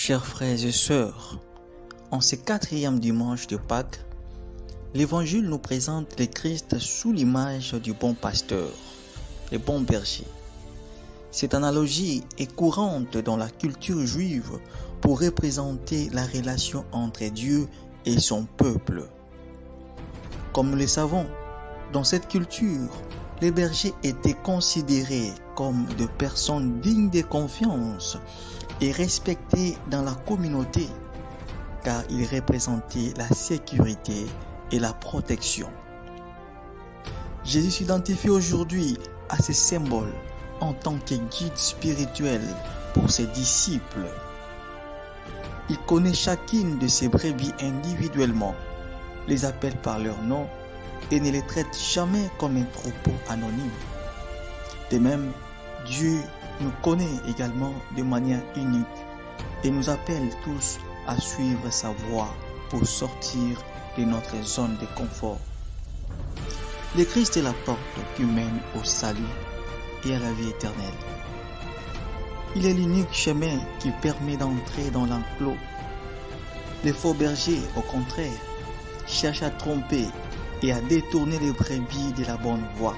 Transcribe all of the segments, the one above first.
Chers frères et sœurs, en ce 4e dimanche de Pâques, l'Évangile nous présente le Christ sous l'image du bon pasteur, le bon berger. Cette analogie est courante dans la culture juive pour représenter la relation entre Dieu et son peuple. Comme nous le savons, dans cette culture, les bergers étaient considérés comme des personnes dignes de confiance et respectées dans la communauté, car ils représentaient la sécurité et la protection. Jésus s'identifie aujourd'hui à ces symboles en tant que guide spirituel pour ses disciples. Il connaît chacune de ses brebis individuellement, les appelle par leur nom et ne les traite jamais comme un troupeau anonyme. De même, Dieu nous connaît également de manière unique et nous appelle tous à suivre sa voie pour sortir de notre zone de confort. Le Christ est la porte qui mène au salut et à la vie éternelle. Il est l'unique chemin qui permet d'entrer dans l'enclos. Les faux bergers, au contraire, cherchent à tromper et à détourner les brebis de la bonne voie.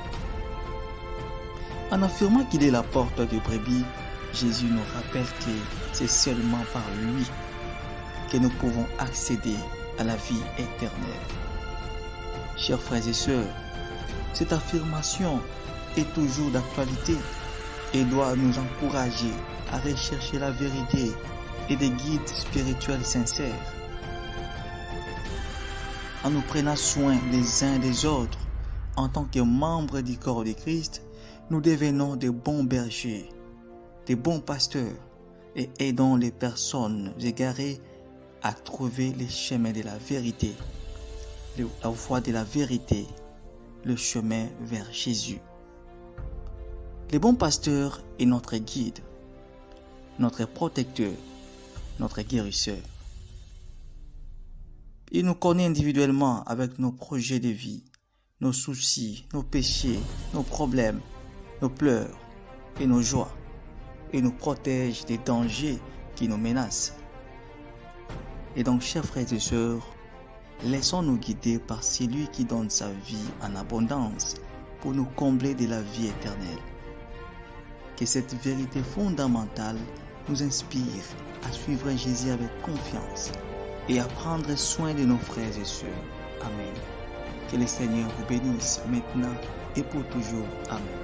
En affirmant qu'il est la porte des brebis, Jésus nous rappelle que c'est seulement par lui que nous pouvons accéder à la vie éternelle. Chers frères et sœurs, cette affirmation est toujours d'actualité et doit nous encourager à rechercher la vérité et des guides spirituels sincères. En nous prenant soin les uns des autres, en tant que membres du corps de Christ, nous devenons de bons bergers, de bons pasteurs et aidons les personnes égarées à trouver les chemins de la vérité, la voie de la vérité, le chemin vers Jésus. Le bon pasteur est notre guide, notre protecteur, notre guérisseur. Il nous connaît individuellement avec nos projets de vie, nos soucis, nos péchés, nos problèmes, nos pleurs et nos joies, et nous protège des dangers qui nous menacent. Et donc, chers frères et sœurs, laissons-nous guider par celui qui donne sa vie en abondance pour nous combler de la vie éternelle. Que cette vérité fondamentale nous inspire à suivre Jésus avec confiance et à prendre soin de nos frères et sœurs. Amen. Que le Seigneur vous bénisse maintenant et pour toujours. Amen.